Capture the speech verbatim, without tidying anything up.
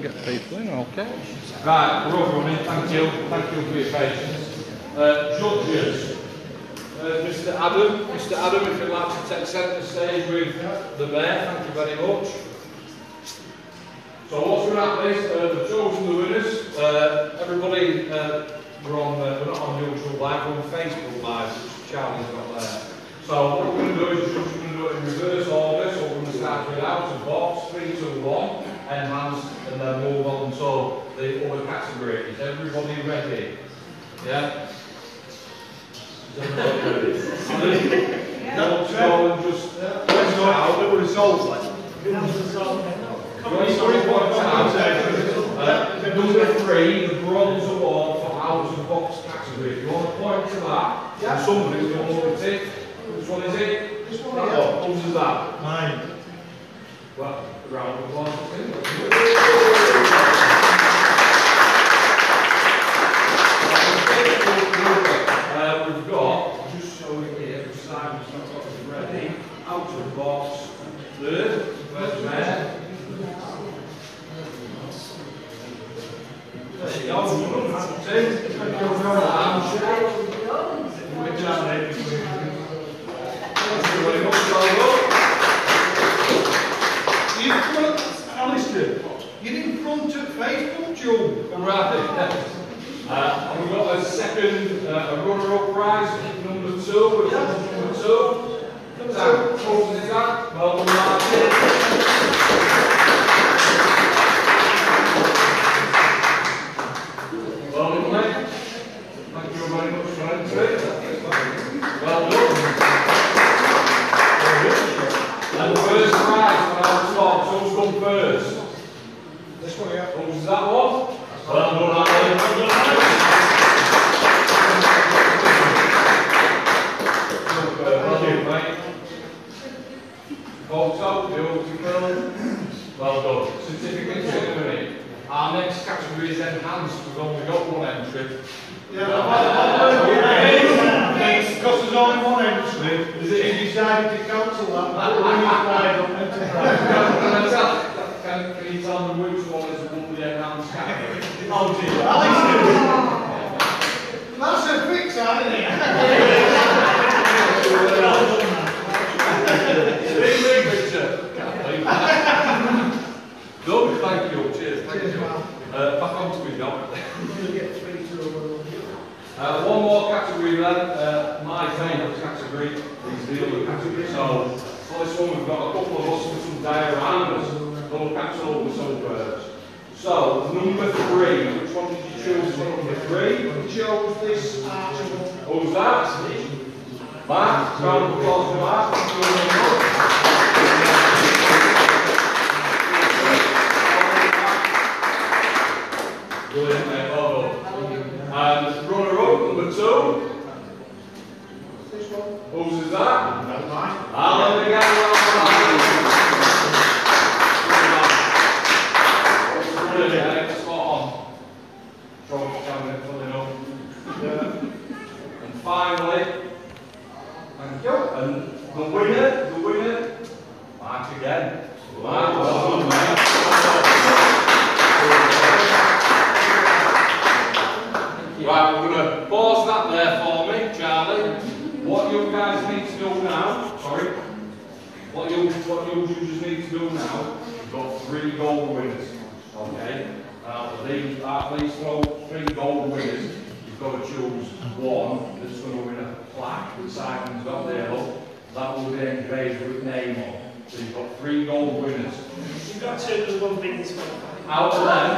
get people in, okay. Right, we're over running. Thank you. Thank you for your patience. Uh, judges. Uh, Mister Adam. Mister Adam, if you'd like to take centre stage with the mayor, thank you very much. So what's going to happen is, uh, the chosen the winners. Uh, everybody, uh, we're on, uh, we're not on YouTube Live, we're on Facebook Live, which Charlie's not there. So what we're going to do is just going to do it in reverse order. So we're going to start with out of box, three, two, one, enhance, and then move on to the other category. Is everybody ready? Yeah? Is everybody ready? No, so just uh, let's go out the results. Uh, number three, the bronze award for out of box category. If you want to point to that, yeah. Somebody's going to look at it. Which one is it? This one. Yeah. Whose is that? Mine. Well, round of applause. uh, we've got, I'll just show you here, the Simon's not got it ready. Out of box. Third. Where's the mayor? There you go. Two. Alistair, you're in front of Facebook, Joe. Right. Uh, and we've got a second, uh, a runner-up prize, number two. Which yeah. one's number two? Number two. What is that? Well done, Martin. Well done, mate. Thank you very much for entering. Well done. And the first prize for our talk, who's gone first? This one, yeah. Who's that one? Well done, Alan. Well done. Thank you, mate. Photo, beautiful. Well done. Certificate ceremony. Our next category is enhanced. We've only got one entry. Yeah, because there's only one entry. Is it you decided to cancel that? Can, can you tell me which one is the one with the enhanced category? Oh dear. That's a fix, isn't it? Big, big picture. Can't believe that. Good, thank you. Cheers. Thank you. Uh, back on to me now. Uh, one more category then, uh, my favourite category is the other category. So, for this one we've got a couple of us with some dioramas to look at over suburbs. So, number three, which one did you choose for number three? We chose this article. Who's that? Mark, round of applause for Mark. Brilliant, mate, well done. And runner-up, number two. This one. Whose is that? That's mine. Alan again, well done. Brilliant, spot on. Trophy cabinet filling up. Yeah. And finally, thank you. And the winner, the winner, Mark again. Mark, well done, mate. Right, we're going to pause that there for me, Charlie. What you guys need to do now, sorry, what you what you just need to do now, you've got three gold winners, okay? Now, for these, uh, these three gold winners, you've got to choose one that's going to win a plaque that Simon's got there, look. That will be engraved with name on. So you've got three gold winners. You've got two, there's one big disqualified. Out of them.